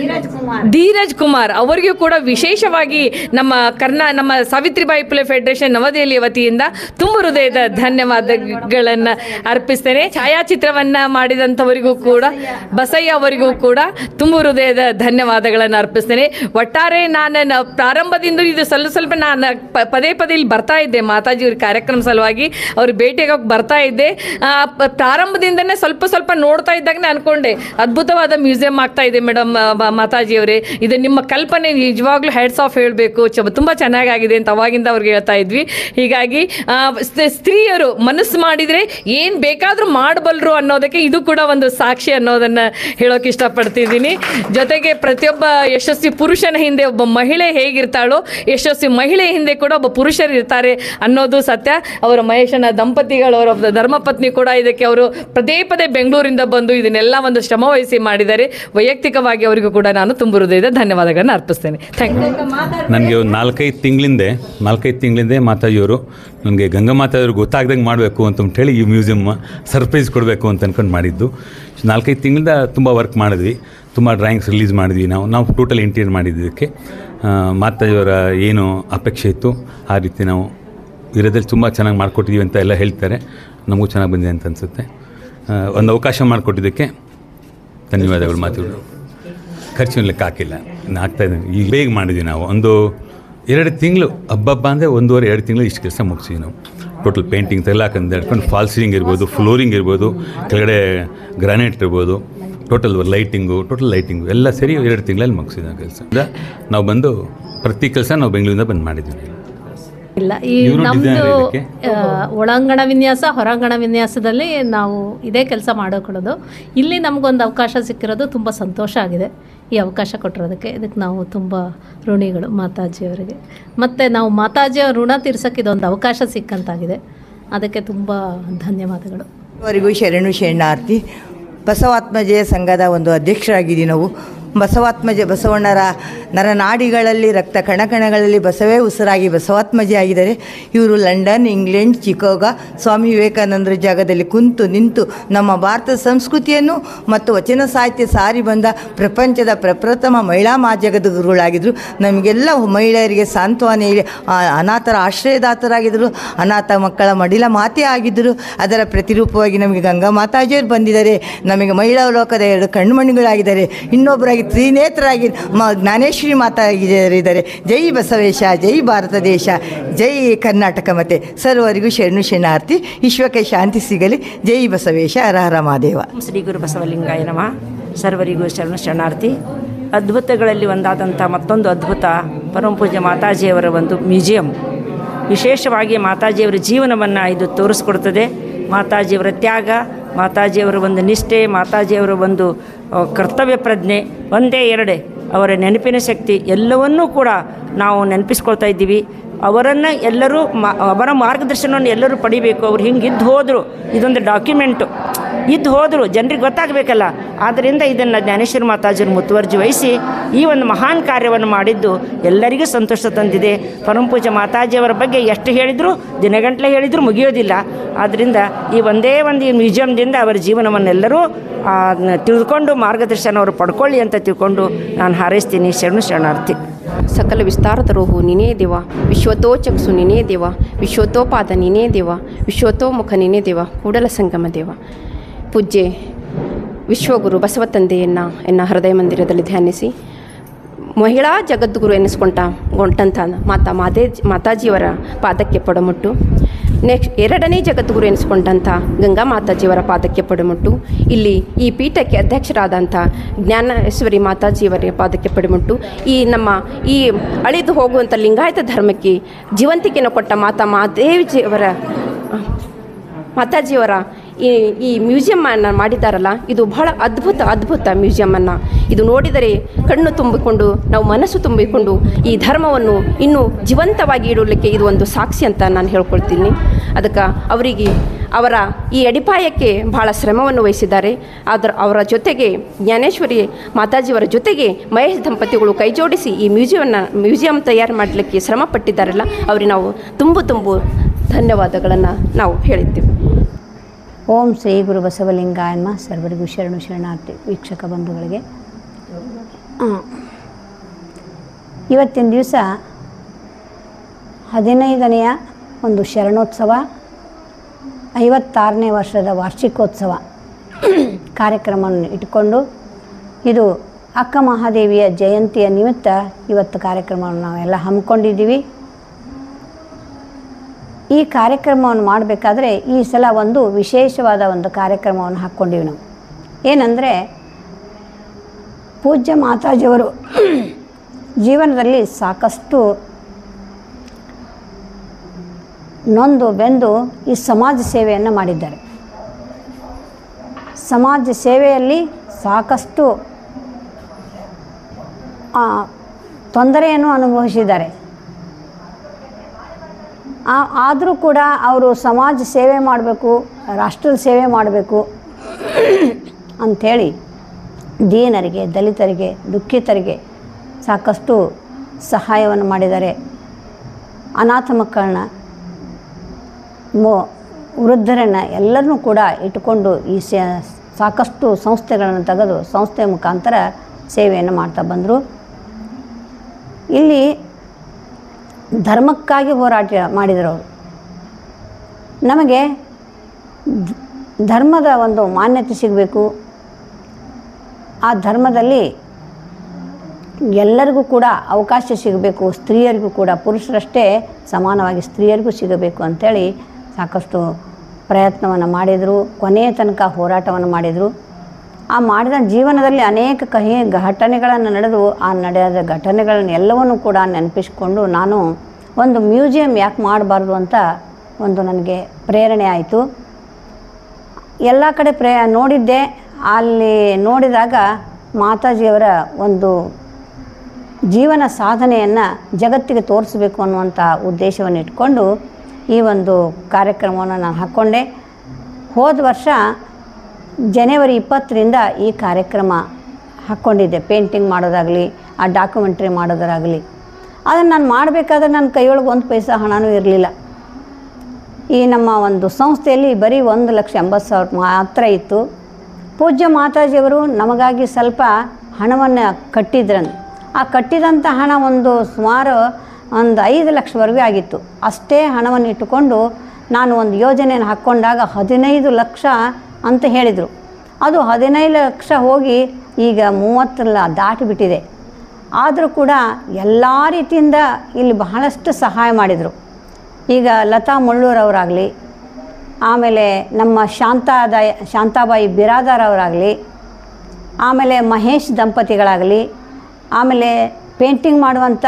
ಧೀರಜ್ ಕುಮಾರ್ ಅವರಿಗೂ ಕೂಡ ವಿಶೇಷವಾಗಿ ನಮ್ಮ ಸಾವಿತ್ರಿಬಾಯಿ ಪುಲೆ ಫೆಡರೇಷನ್ ನವದೆಹಲಿಯ ವತಿಯಿಂದ ತುಂಬ ಹೃದಯದ ಧನ್ಯವಾದಗಳನ್ನು ಅರ್ಪಿಸ್ತೇನೆ. ಛಾಯಾಚಿತ್ರವನ್ನ ಮಾಡಿದಂಥವರಿಗೂ ಕೂಡ, ಬಸಯ್ಯ ಅವರಿಗೂ ಕೂಡ ತುಂಬ ಹೃದಯದ ಧನ್ಯವಾದಗಳನ್ನು ಅರ್ಪಿಸ್ತೇನೆ. ಒಟ್ಟಾರೆ ನಾನು ಪ್ರಾರಂಭದಿಂದ ಇದು ಸ್ವಲ್ಪ ನಾನು ಪದೇ ಇಲ್ಲಿ ಬರ್ತಾ ಇದ್ದೆ ಮಾತಾಜಿಯವ್ರ ಕಾರ್ಯಕ್ರಮ ಸಲುವಾಗಿ ಅವ್ರ ಭೇಟಿಯಾಗ ಬರ್ತಾ ಇದ್ದೆ. ಪ್ರಾರಂಭದಿಂದನೇ ಸ್ವಲ್ಪ ನೋಡ್ತಾ ಇದ್ದಾಗ ಅನ್ಕೊಂಡೆ ಅದ್ಭುತವಾದ ಮ್ಯೂಸಿಯಂ ಆಗ್ತಾ ಇದೆ ಮೇಡಮ್ ಮಾತಾಜಿಯವರೇ, ಇದು ನಿಮ್ಮ ಕಲ್ಪನೆ ನಿಜವಾಗ್ಲೂ ಹೆಡ್ಸ್ ಆಫ್ ಹೇಳಬೇಕು, ತುಂಬ ಚೆನ್ನಾಗಿದೆ ಅಂತ ಅವಾಗಿಂದ ಅವ್ರಿಗೆ ಹೇಳ್ತಾ ಇದ್ವಿ. ಹೀಗಾಗಿ ಸ್ತ್ರೀಯರು ಮನಸ್ಸು ಮಾಡಿದರೆ ಏನು ಬೇಕಾದರೂ ಮಾಡಬಲ್ಲರು ಅನ್ನೋದಕ್ಕೆ ಇದು ಕೂಡ ಒಂದು ಸಾಕ್ಷಿ ಅನ್ನೋದನ್ನು ಹೇಳೋಕೆ ಇಷ್ಟಪಡ್ತಿದ್ದೀನಿ. ಜೊತೆಗೆ ಪ್ರತಿಯೊಬ್ಬ ಯಶಸ್ವಿ ಪುರುಷನ ಹಿಂದೆ ಒಬ್ಬ ಮಹಿಳೆ ಹೇಗಿರ್ತಾಳೋ, ಯಶಸ್ವಿ ಮಹಿಳೆ ಹಿಂದೆ ಕೂಡ ಒಬ್ಬ ಪುರುಷರು ಇರ್ತಾರೆ ಅನ್ನೋದು ಸತ್ಯ. ಅವರ ಮಹೇಶನ ದಂಪತಿಗಳು, ಅವರ ಧರ್ಮಪತ್ನಿ ಕೂಡ ಇದಕ್ಕೆ ಅವರು ಪದೇ ಬೆಂಗಳೂರಿಂದ ಬಂದು ಇದನ್ನೆಲ್ಲ ಒಂದು ಶ್ರಮವಹಿಸಿ ಮಾಡಿದ್ದಾರೆ. ವೈಯಕ್ತಿಕವಾಗಿ ಅವರಿಗೂ ಕೂಡ ನಾನು ತುಂಬ ಹೃದಯದ ಧನ್ಯವಾದಗಳನ್ನು ಅರ್ಪಿಸ್ತೇನೆ. Thank you. ನನಗೆ ಒಂದು 4-5 ತಿಂಗಳಿಂದ ಮಾತಾಜಿಯವರು ನನಗೆ ಗಂಗಾ ಮಾತಾಜಿಯವ್ರಿಗೆ ಗೊತ್ತಾಗ್ದಂಗೆ ಮಾಡಬೇಕು ಅಂತ ಹೇಳಿ ಈ ಮ್ಯೂಸಿಯಮ್ ಸರ್ಪ್ರೈಸ್ ಕೊಡಬೇಕು ಅಂತ ಅಂದ್ಕೊಂಡು ಮಾಡಿದ್ದು. 4-5 ತಿಂಗಳಿಂದ ತುಂಬ ವರ್ಕ್ ಮಾಡಿದ್ವಿ, ತುಂಬ ಡ್ರಾಯಿಂಗ್ಸ್ ರಿಲೀಸ್ ಮಾಡಿದ್ವಿ. ನಾವು ಟೋಟಲ್ ಇಂಟೀರಿಯರ್ ಮಾಡಿದ್ದಕ್ಕೆ ಮಾತಾಜಿಯವರ ಏನು ಅಪೇಕ್ಷೆ ಇತ್ತು ಆ ರೀತಿ ನಾವು ಇರೋದ್ರಲ್ಲಿ ತುಂಬ ಚೆನ್ನಾಗಿ ಮಾಡಿಕೊಟ್ಟಿದ್ದೀವಿ ಅಂತ ಎಲ್ಲ ಹೇಳ್ತಾರೆ. ನಮಗೂ ಚೆನ್ನಾಗಿ ಬಂದಿದೆ ಅಂತ ಅನಿಸುತ್ತೆ. ಒಂದು ಅವಕಾಶ ಮಾಡಿಕೊಟ್ಟಿದ್ದಕ್ಕೆ ಧನ್ಯವಾದಗಳು. ಮಾತುಗಳು ಖರ್ಚಿನ ಲೆಕ್ಕ ಹಾಕಿಲ್ಲ, ಆಗ್ತಾಯಿದ್ದೀನಿ. ಈಗ ಬೇಗ ಮಾಡಿದ್ವಿ ನಾವು. ಒಂದು 2 ತಿಂಗಳು ಹಬ್ಬ ಅಂದರೆ 1.5-2 ತಿಂಗಳು ಇಷ್ಟು ಕೆಲಸ ಮುಗಿಸಿದ್ವಿ ನಾವು. ಟೋಟಲ್ ಪೇಂಟಿಂಗ್ ಎಲ್ಲ ಹಿಡ್ಕೊಂಡು ಫಾಲ್ ಸೀಲಿಂಗ್ ಇರ್ಬೋದು, ಫ್ಲೋರಿಂಗ್ ಇರ್ಬೋದು, ಕೆಳಗಡೆ ಗ್ರಾನೈಟ್ ಇರ್ಬೋದು, ಟೋಟಲ್ ಲೈಟಿಂಗು ಎಲ್ಲ ಸೇರಿ 2 ತಿಂಗಳಲ್ಲಿ ಮುಗಿಸಿದ ಕೆಲಸ. ನಾವು ಬಂದು ಪ್ರತಿ ಕೆಲಸ ನಾವು ಬೆಂಗಳೂರಿಂದ ಬಂದು ಮಾಡಿದ್ವಿ. ಇಲ್ಲ, ಈ ನಮ್ಮದು ಒಳಾಂಗಣ ವಿನ್ಯಾಸ, ಹೊರಾಂಗಣ ವಿನ್ಯಾಸದಲ್ಲಿ ನಾವು ಇದೇ ಕೆಲಸ ಮಾಡಿಕೊಡೋದು. ಇಲ್ಲಿ ನಮಗೊಂದು ಅವಕಾಶ ಸಿಕ್ಕಿರೋದು ತುಂಬ ಸಂತೋಷ ಆಗಿದೆ. ಈ ಅವಕಾಶ ಕೊಟ್ಟಿರೋದಕ್ಕೆ ಇದಕ್ಕೆ ನಾವು ತುಂಬ ಋಣಿಗಳು ಮಾತಾಜಿಯವರಿಗೆ. ಮತ್ತು ನಾವು ಮಾತಾಜಿಯವರ ಋಣ ತೀರ್ಸೋಕ್ಕೆ ಇದೊಂದು ಅವಕಾಶ ಸಿಕ್ಕಂತಾಗಿದೆ, ಅದಕ್ಕೆ ತುಂಬ ಧನ್ಯವಾದಗಳು. ಅವರಿಗೂ ಶರಣು ಶರಣಾರ್ಥಿ. ಬಸವಾತ್ಮಜಯ ಸಂಘದ ಒಂದು ಅಧ್ಯಕ್ಷರಾಗಿದ್ದೀವಿ ನಾವು. ಬಸವಣ್ಣರ ನರನಾಡಿಗಳಲ್ಲಿ ರಕ್ತ ಕಣಕಣಗಳಲ್ಲಿ ಬಸವೇ ಉಸಿರಾಗಿ ಬಸವಾತ್ಮಜೆ ಆಗಿದ್ದಾರೆ. ಇವರು ಲಂಡನ್, ಇಂಗ್ಲೆಂಡ್, ಚಿಕಾಗೋ ಸ್ವಾಮಿ ವಿವೇಕಾನಂದರ ಜಾಗದಲ್ಲಿ ಕುಂತು ನಿಂತು ನಮ್ಮ ಭಾರತ ಸಂಸ್ಕೃತಿಯನ್ನು ಮತ್ತು ವಚನ ಸಾಹಿತ್ಯ ಸಾರಿ ಬಂದ ಪ್ರಪಂಚದ ಪ್ರಪ್ರಥಮ ಮಹಿಳಾ ಜಗದ ಗುರುಗಳಾಗಿದ್ದರು. ನಮಗೆಲ್ಲ ಮಹಿಳೆಯರಿಗೆ ಸಾಂತ್ವನ ಹೇಳಿ ಅನಾಥರ ಆಶ್ರಯದಾತರಾಗಿದ್ದರು, ಅನಾಥ ಮಕ್ಕಳ ಮಡಿಲ ಮಾತೆ ಆಗಿದ್ದರು. ಅದರ ಪ್ರತಿರೂಪವಾಗಿ ನಮಗೆ ಗಂಗಾ ಮಾತಾಜಿಯವರು ಬಂದಿದ್ದಾರೆ. ನಮಗೆ ಮಹಿಳಾ ಲೋಕದ 2 ಕಣ್ಮಣಿಗಳಾಗಿದ್ದಾರೆ. ಇನ್ನೊಬ್ಬರಾಗಿ ತ್ರಿನೇತ್ರರಾಗಿ ಜ್ಞಾನೇಶ್ವರಿ ಮಾತಾಗಿದ್ದಾರೆ. ಜೈ ಬಸವೇಶ, ಜೈ ಭಾರತ ದೇಶ, ಜೈ ಕರ್ನಾಟಕ. ಮತ್ತು ಸರ್ವರಿಗೂ ಶರಣು ಶರಣಾರ್ಥಿ. ವಿಶ್ವಕ್ಕೆ ಶಾಂತಿ ಸಿಗಲಿ. ಜೈ ಬಸವೇಶ, ಹರ ಹರ ಮಹಾದೇವ. ಶ್ರೀ ಗುರು ಬಸವಲಿಂಗಾಯ ನಮಃ. ಸರ್ವರಿಗೂ ಶರಣು ಶರಣಾರ್ಥಿ. ಅದ್ಭುತಗಳಲ್ಲಿ ಒಂದಾದಂಥ ಮತ್ತೊಂದು ಅದ್ಭುತ ಪರಮಪೂಜ್ಯ ಮಾತಾಜಿಯವರ ಒಂದು ಮ್ಯೂಸಿಯಂ. ವಿಶೇಷವಾಗಿ ಮಾತಾಜಿಯವರ ಜೀವನವನ್ನು ಇದು ತೋರಿಸ್ಕೊಡ್ತದೆ. ಮಾತಾಜಿಯವರ ತ್ಯಾಗ, ಮಾತಾಜಿಯವರ ಒಂದು ನಿಷ್ಠೆ, ಮಾತಾಜಿಯವರ ಒಂದು ಕರ್ತವ್ಯ ಪ್ರಜ್ಞೆ, ಒಂದೇ ಎರಡೇ ಅವರ ನೆನಪಿನ ಶಕ್ತಿ ಎಲ್ಲವನ್ನೂ ಕೂಡ ನಾವು ನೆನಪಿಸ್ಕೊಳ್ತಾ ಇದ್ದೀವಿ. ಅವರನ್ನು ಎಲ್ಲರೂ ಅವರ ಮಾರ್ಗದರ್ಶನವನ್ನು ಎಲ್ಲರೂ ಪಡಿಬೇಕು. ಅವ್ರು ಹಿಂಗೆ ಇದ್ದು ಹೋದರು, ಇದೊಂದು ಡಾಕ್ಯುಮೆಂಟು ಇದ್ದು ಹೋದರು, ಜನರಿಗೆ ಗೊತ್ತಾಗಬೇಕಲ್ಲ. ಆದ್ದರಿಂದ ಇದನ್ನು ಜ್ಞಾನೇಶ್ವರಿ ಮಾತಾಜಿಯವರು ಮುತುವರ್ಜಿ ವಹಿಸಿ ಈ ಒಂದು ಮಹಾನ್ ಕಾರ್ಯವನ್ನು ಮಾಡಿದ್ದು ಎಲ್ಲರಿಗೂ ಸಂತೋಷ ತಂದಿದೆ. ಪರಮಪೂಜ್ಯ ಮಾತಾಜಿಯವರ ಬಗ್ಗೆ ಎಷ್ಟು ಹೇಳಿದರೂ, ದಿನಗಂಟಲೆ ಹೇಳಿದರೂ ಮುಗಿಯೋದಿಲ್ಲ. ಆದ್ದರಿಂದ ಈ ಒಂದೇ ಒಂದು ಮ್ಯೂಸಿಯಮ್ದಿಂದ ಅವರ ಜೀವನವನ್ನೆಲ್ಲರೂ ತಿಳಿದುಕೊಂಡು ಮಾರ್ಗದರ್ಶನ ಅವರು ಪಡ್ಕೊಳ್ಳಿ ಅಂತ ತಿಳ್ಕೊಂಡು ನಾನು ಹಾರೈಸ್ತೀನಿ. ಶರಣು ಶರಣಾರ್ಥಿ. ಸಕಲ ವಿಸ್ತಾರದ ರೋಹು ನಿನೇ ದೇವ, ವಿಶ್ವತೋ ಚಕ್ಷು ನಿನೇ ದೇವ, ವಿಶ್ವತೋ ಪಾದ ನಿನೇ ದೇವ, ವಿಶ್ವತೋ ಮುಖ ನಿನೇ ದೇವ, ಕೂಡಲ ಸಂಗಮ ದೇವ. ಪೂಜ್ಯೆ ವಿಶ್ವಗುರು ಬಸವ ತಂದೆಯನ್ನು ಎನ್ನ ಹೃದಯ ಮಂದಿರದಲ್ಲಿ ಧ್ಯಾನಿಸಿ ಮಹಿಳಾ ಜಗದ್ಗುರು ಎನಿಸ್ಕೊಂಡಂಥ ಮಾತಾಜಿಯವರ ಪಾದಕ್ಕೆ ಪಡಮುಟ್ಟು. ನೆಕ್ಸ್ಟ್ 2ನೇ ಜಗದ್ಗುರು ಎನಿಸ್ಕೊಂಡಂಥ ಗಂಗಾ ಮಾತಾಜಿಯವರ ಪಾದಕ್ಕೆ ಪಡಮುಟ್ಟು. ಇಲ್ಲಿ ಈ ಪೀಠಕ್ಕೆ ಅಧ್ಯಕ್ಷರಾದಂಥ ಜ್ಞಾನೇಶ್ವರಿ ಮಾತಾಜಿಯವರ ಪಾದಕ್ಕೆ ಪಡಮುಟ್ಟು. ಈ ನಮ್ಮ ಈ ಅಳಿದು ಹೋಗುವಂಥ ಲಿಂಗಾಯತ ಧರ್ಮಕ್ಕೆ ಜೀವಂತಿಕೆಯನ್ನು ಕೊಟ್ಟ ಮಾತಾಜಿಯವರ ಈ ಮ್ಯೂಸಿಯಮ್ಮನ್ನು ಮಾಡಿದ್ದಾರಲ್ಲ, ಇದು ಬಹಳ ಅದ್ಭುತ ಮ್ಯೂಸಿಯಮ್ಮನ್ನು. ಇದು ನೋಡಿದರೆ ಕಣ್ಣು ತುಂಬಿಕೊಂಡು, ನಾವು ಮನಸ್ಸು ತುಂಬಿಕೊಂಡು ಈ ಧರ್ಮವನ್ನು ಇನ್ನೂ ಜೀವಂತವಾಗಿ ಇಡಲಿಕ್ಕೆ ಇದು ಒಂದು ಸಾಕ್ಷಿ ಅಂತ ನಾನು ಹೇಳ್ಕೊಳ್ತೀನಿ. ಅದಕ್ಕೆ ಅವರ ಈ ಅಡಿಪಾಯಕ್ಕೆ ಬಹಳ ಶ್ರಮವನ್ನು ವಹಿಸಿದ್ದಾರೆ. ಅವರ ಜೊತೆಗೆ ಜ್ಞಾನೇಶ್ವರಿ ಮಾತಾಜಿಯವರ ಜೊತೆಗೆ ಮಹೇಶ್ ದಂಪತಿಗಳು ಕೈಜೋಡಿಸಿ ಈ ಮ್ಯೂಸಿಯಂ ತಯಾರು ಮಾಡಲಿಕ್ಕೆ ಶ್ರಮ ಪಟ್ಟಿದ್ದಾರಲ್ಲ, ಅವರಿಗೆ ನಾವು ತುಂಬು ಧನ್ಯವಾದಗಳನ್ನು ನಾವು ಹೇಳಿದ್ದೇವೆ. ಓಂ ಶ್ರೀ ಗುರು ಬಸವಲಿಂಗಾಯ ನಮಃ. ಸರ್ವರಿಗೂ ಶರಣಾರ್ಥಿ. ವೀಕ್ಷಕ ಬಂಧುಗಳಿಗೆ ಇವತ್ತಿನ ದಿವಸ 15ನೆಯ ಒಂದು ಶರಣೋತ್ಸವ, 56ನೇ ವರ್ಷದ ವಾರ್ಷಿಕೋತ್ಸವ ಕಾರ್ಯಕ್ರಮವನ್ನು ಇಟ್ಕೊಂಡು, ಇದು ಅಕ್ಕ ಮಹಾದೇವಿಯ ಜಯಂತಿಯ ನಿಮಿತ್ತ ಇವತ್ತು ಕಾರ್ಯಕ್ರಮವನ್ನು ನಾವೆಲ್ಲ ಹಮ್ಮಿಕೊಂಡಿದ್ದೀವಿ. ಈ ಕಾರ್ಯಕ್ರಮವನ್ನು ಮಾಡಬೇಕಾದ್ರೆ ಈ ಸಲ ಒಂದು ವಿಶೇಷವಾದ ಒಂದು ಕಾರ್ಯಕ್ರಮವನ್ನು ಹಾಕ್ಕೊಂಡಿವಿ ನಾವು. ಏನಂದರೆ, ಪೂಜ್ಯ ಮಾತಾಜಿಯವರು ಜೀವನದಲ್ಲಿ ಸಾಕಷ್ಟು ನೊಂದು ಬೆಂದು ಈ ಸಮಾಜ ಸೇವೆಯನ್ನು ಮಾಡಿದ್ದಾರೆ. ಸಮಾಜ ಸೇವೆಯಲ್ಲಿ ಸಾಕಷ್ಟು ತೊಂದರೆಯನ್ನು ಅನುಭವಿಸಿದ್ದಾರೆ. ಆದರೂ ಕೂಡ ಅವರು ಸಮಾಜ ಸೇವೆ ಮಾಡಬೇಕು, ರಾಷ್ಟ್ರದ ಸೇವೆ ಮಾಡಬೇಕು ಅಂಥೇಳಿ ದೀನರಿಗೆ, ದಲಿತರಿಗೆ, ದುಃಖಿತರಿಗೆ ಸಾಕಷ್ಟು ಸಹಾಯವನ್ನು ಮಾಡಿದ್ದಾರೆ. ಅನಾಥ ಮಕ್ಕಳನ್ನ, ವೃದ್ಧರನ್ನು ಎಲ್ಲರನ್ನೂ ಕೂಡ ಇಟ್ಟುಕೊಂಡು ಈ ಸಾಕಷ್ಟು ಸಂಸ್ಥೆಗಳನ್ನು ತೆಗೆದು ಸಂಸ್ಥೆ ಮುಖಾಂತರ ಸೇವೆಯನ್ನು ಮಾಡ್ತಾ ಬಂದರು. ಇಲ್ಲಿ ಧರ್ಮಕ್ಕಾಗಿ ಹೋರಾಟ ಮಾಡಿದರು ಅವರು. ನಮಗೆ ಧರ್ಮದ ಒಂದು ಮಾನ್ಯತೆ ಸಿಗಬೇಕು, ಆ ಧರ್ಮದಲ್ಲಿ ಎಲ್ಲರಿಗೂ ಕೂಡ ಅವಕಾಶ ಸಿಗಬೇಕು, ಸ್ತ್ರೀಯರಿಗೂ ಕೂಡ ಪುರುಷರಷ್ಟೇ ಸಮಾನವಾಗಿ ಸ್ತ್ರೀಯರಿಗೂ ಸಿಗಬೇಕು ಅಂಥೇಳಿ ಸಾಕಷ್ಟು ಪ್ರಯತ್ನವನ್ನು ಮಾಡಿದರು. ಕೊನೆಯ ತನಕ ಹೋರಾಟವನ್ನು ಮಾಡಿದರು. ಆ ಮಾಡಿದ ಜೀವನದಲ್ಲಿ ಅನೇಕ ಕಹಿ ಘಟನೆಗಳನ್ನು ನಡೆದು, ಆ ನಡೆದ ಘಟನೆಗಳನ್ನು ಎಲ್ಲವನ್ನೂ ಕೂಡ ನೆನಪಿಸಿಕೊಂಡು ನಾನು ಒಂದು ಮ್ಯೂಸಿಯಂ ಯಾಕೆ ಮಾಡಬಾರ್ದು ಅಂತ ಒಂದು ನನಗೆ ಪ್ರೇರಣೆ ಆಯಿತು. ಎಲ್ಲ ಕಡೆ ನೋಡಿದ್ದೆ. ಅಲ್ಲಿ ನೋಡಿದಾಗ ಮಾತಾಜಿಯವರ ಒಂದು ಜೀವನ ಸಾಧನೆಯನ್ನು ಜಗತ್ತಿಗೆ ತೋರಿಸಬೇಕು ಅನ್ನುವಂಥ ಉದ್ದೇಶವನ್ನು ಇಟ್ಕೊಂಡು ಈ ಒಂದು ಕಾರ್ಯಕ್ರಮವನ್ನು ನಾನು ಹಾಕ್ಕೊಂಡೆ. ಹೋದ ವರ್ಷ ಜನವರಿ 20ರಿಂದ ಈ ಕಾರ್ಯಕ್ರಮ ಹಾಕ್ಕೊಂಡಿದ್ದೆ. ಪೇಂಟಿಂಗ್ ಮಾಡೋದಾಗಲಿ, ಆ ಡಾಕ್ಯುಮೆಂಟ್ರಿ ಮಾಡೋದಾಗಲಿ. ಅದನ್ನು ನಾನು ಮಾಡಬೇಕಾದ್ರೆ ನನ್ನ ಕೈಯೊಳಗೆ 1 ಪೈಸಾ ಹಣವೂ ಇರಲಿಲ್ಲ. ಈ ನಮ್ಮ ಒಂದು ಸಂಸ್ಥೆಯಲ್ಲಿ ಬರೀ 1,80,000 ಮಾತ್ರ ಇತ್ತು. ಪೂಜ್ಯ ಮಾತಾಜಿಯವರು ನಮಗಾಗಿ ಸ್ವಲ್ಪ ಹಣವನ್ನು ಕಟ್ಟಿದ್ರಂತೆ. ಆ ಕಟ್ಟಿದಂಥ ಹಣ ಸುಮಾರು 5 ಲಕ್ಷವರೆಗೂ ಆಗಿತ್ತು. ಅಷ್ಟೇ ಹಣವನ್ನು ಇಟ್ಟುಕೊಂಡು ನಾನು ಒಂದು ಯೋಜನೆಯನ್ನು ಹಾಕ್ಕೊಂಡಾಗ 15 ಲಕ್ಷ ಅಂತ ಹೇಳಿದರು. ಅದು 15 ಲಕ್ಷ ಹೋಗಿ ಈಗ 30 ದಾಟಿಬಿಟ್ಟಿದೆ. ಆದರೂ ಕೂಡ ಎಲ್ಲ ರೀತಿಯಿಂದ ಇಲ್ಲಿ ಬಹಳಷ್ಟು ಸಹಾಯ ಮಾಡಿದರು. ಈಗ ಲತಾ ಮುಳ್ಳೂರವರಾಗಲಿ, ಆಮೇಲೆ ನಮ್ಮ ಶಾಂತಾಬಾಯಿ ಬಿರಾದಾರ್ ಅವರಾಗಲಿ, ಆಮೇಲೆ ಮಹೇಶ್ ದಂಪತಿಗಳಾಗಲಿ, ಆಮೇಲೆ ಪೇಂಟಿಂಗ್ ಮಾಡುವಂಥ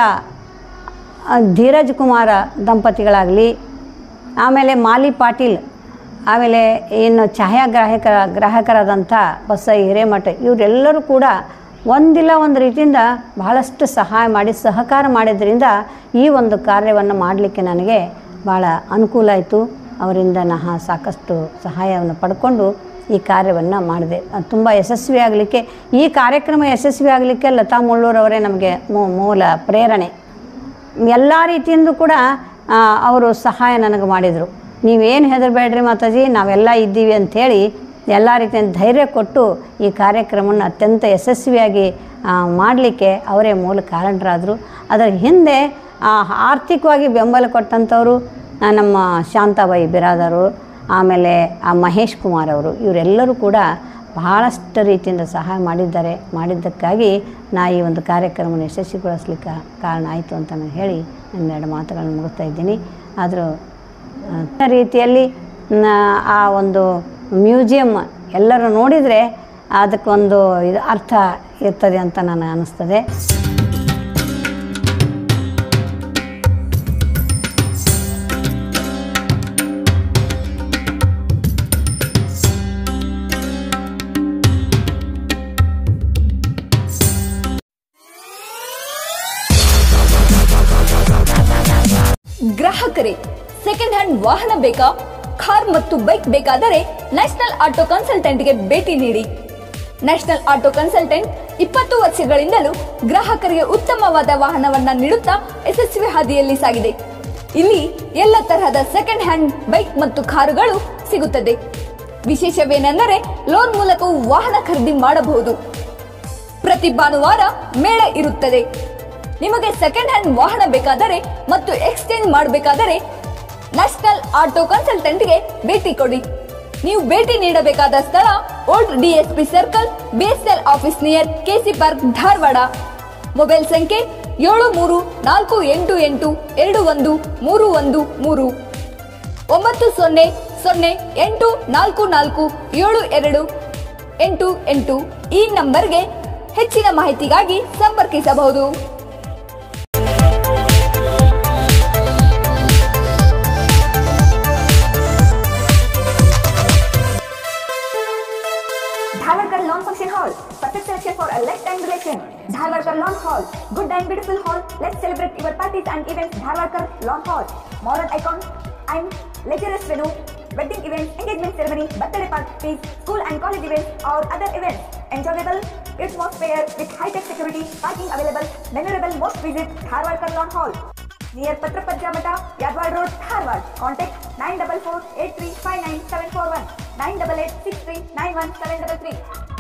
ಧೀರಜ್ ಕುಮಾರ ದಂಪತಿಗಳಾಗಲಿ, ಆಮೇಲೆ ಮಾಲಿ ಪಾಟೀಲ್, ಆಮೇಲೆ ಇನ್ನು ಗ್ರಾಹಕರಾದಂಥ ಬಸೈ ಹಿರೇಮಠ, ಇವರೆಲ್ಲರೂ ಕೂಡ ಒಂದಿಲ್ಲ ಒಂದು ರೀತಿಯಿಂದ ಬಹಳಷ್ಟು ಸಹಾಯ ಮಾಡಿ ಸಹಕಾರ ಮಾಡಿದ್ರಿಂದ ಈ ಒಂದು ಕಾರ್ಯವನ್ನು ಮಾಡಲಿಕ್ಕೆ ನನಗೆ ಭಾಳ ಅನುಕೂಲ ಆಯಿತು. ಅವರಿಂದ ನಾನು ಸಾಕಷ್ಟು ಸಹಾಯವನ್ನು ಪಡ್ಕೊಂಡು ಈ ಕಾರ್ಯವನ್ನು ಮಾಡಿದೆ. ತುಂಬ ಯಶಸ್ವಿಯಾಗಲಿಕ್ಕೆ, ಈ ಕಾರ್ಯಕ್ರಮ ಯಶಸ್ವಿಯಾಗಲಿಕ್ಕೆ ಲತಾ ಮುಳ್ಳೂರವರೇ ನಮಗೆ ಮೂಲ ಪ್ರೇರಣೆ. ಎಲ್ಲ ರೀತಿಯಿಂದ ಕೂಡ ಅವರು ಸಹಾಯ ನನಗೆ ಮಾಡಿದರು. ನೀವೇನು ಹೆದರಬೇಡ್ರಿ ಮಾತಾಜಿ, ನಾವೆಲ್ಲ ಇದ್ದೀವಿ ಅಂಥೇಳಿ ಎಲ್ಲ ರೀತಿಯಿಂದ ಧೈರ್ಯ ಕೊಟ್ಟು ಈ ಕಾರ್ಯಕ್ರಮವನ್ನು ಅತ್ಯಂತ ಯಶಸ್ವಿಯಾಗಿ ಮಾಡಲಿಕ್ಕೆ ಅವರೇ ಮೂಲ ಕಾರಣರಾದರು. ಅದರ ಹಿಂದೆ ಆರ್ಥಿಕವಾಗಿ ಬೆಂಬಲ ಕೊಟ್ಟಂಥವರು ನಮ್ಮ ಶಾಂತಾಬಾಯಿ ಬಿರಾದರು, ಆಮೇಲೆ ಮಹೇಶ್ ಕುಮಾರ್ ಅವರು, ಇವರೆಲ್ಲರೂ ಕೂಡ ಬಹಳಷ್ಟು ರೀತಿಯಿಂದ ಸಹಾಯ ಮಾಡಿದ್ದಕ್ಕಾಗಿ ನಾ ಈ ಒಂದು ಕಾರ್ಯಕ್ರಮವನ್ನು ಯಶಸ್ವಿಗೊಳಿಸ್ಲಿಕ್ಕೆ ಕಾರಣ ಆಯಿತು ಅಂತ ನಾನು ಹೇಳಿ ನನ್ನ 2 ಮಾತುಗಳನ್ನು ಮುಗಿಸ್ತಾ ಇದ್ದೀನಿ. ಆದರೂ ರೀತಿಯಲ್ಲಿ ಆ ಒಂದು ಮ್ಯೂಸಿಯಂ ಎಲ್ಲರೂ ನೋಡಿದರೆ ಅದಕ್ಕೊಂದು ಇದು ಅರ್ಥ ಇರ್ತದೆ ಅಂತ ನನಗೆ ಅನ್ನಿಸ್ತದೆ. ಗ್ರಾಹಕರೇ, ಸೆಕೆಂಡ್ ಹ್ಯಾಂಡ್ ವಾಹನ ಬೇಕಾ? ಕಾರ್ ಮತ್ತು ಬೈಕ್ ಬೇಕಾದರೆ ನ್ಯಾಷನಲ್ ಆಟೋ ಕನ್ಸಲ್ಟೆಂಟ್ಗೆ ಭೇಟಿ ನೀಡಿ. ನ್ಯಾಷನಲ್ ಆಟೋ ಕನ್ಸಲ್ಟೆಂಟ್ 20 ವರ್ಷಗಳಿಂದಲೂ ಗ್ರಾಹಕರಿಗೆ ಉತ್ತಮವಾದ ವಾಹನವನ್ನ ನೀಡುತ್ತಾ ಯಶಸ್ವಿ ಹಾದಿಯಲ್ಲಿ ಸಾಗಿದೆ. ಇಲ್ಲಿ ಎಲ್ಲ ತರಹದ ಸೆಕೆಂಡ್ ಹ್ಯಾಂಡ್ ಬೈಕ್ ಮತ್ತು ಕಾರುಗಳು ಸಿಗುತ್ತದೆ. ವಿಶೇಷವೇನೆಂದರೆ ಲೋನ್ ಮೂಲಕವೂ ವಾಹನ ಖರೀದಿ ಮಾಡಬಹುದು. ಪ್ರತಿ ಭಾನುವಾರ ಮೇಳ ಇರುತ್ತದೆ. ನಿಮಗೆ ಸೆಕೆಂಡ್ ಹ್ಯಾಂಡ್ ವಾಹನ ಬೇಕಾದರೆ ಮತ್ತು ಎಕ್ಸ್ಚೇಂಜ್ ಮಾಡಬೇಕಾದರೆ ನ್ಯಾಷನಲ್ ಆಟೋ ಕನ್ಸಲ್ಟೆಂಟ್ಗೆ ಭೇಟಿ ಕೊಡಿ. ನೀವು ಭೇಟಿ ನೀಡಬೇಕಾದ ಸ್ಥಳ old DSP circle, BSL office near KC park, Dharwad. Mobile ಸಂಖ್ಯೆ 7348821313 9008447288. ಈ ನಂಬರ್ಗೆ ಹೆಚ್ಚಿನ ಮಾಹಿತಿಗಾಗಿ ಸಂಪರ್ಕಿಸಬಹುದು. Dharwarkar Lawn Function Hall, perfect selection for a lifetime relation. Dharwarkar Lawn Hall, good and beautiful hall. Let's celebrate your parties and events. Dharwarkar Lawn Hall, modern icon and luxurious venue, wedding events, engagement ceremony, birthday parties, school and college events or other events. Enjoyable atmosphere with high-tech security, parking available. Memorable most visit Dharwarkar Lawn Hall, near Patrapajja Mata, Yadwad Road, Dharwad. Contact 944-8359-741, 988-6391-733.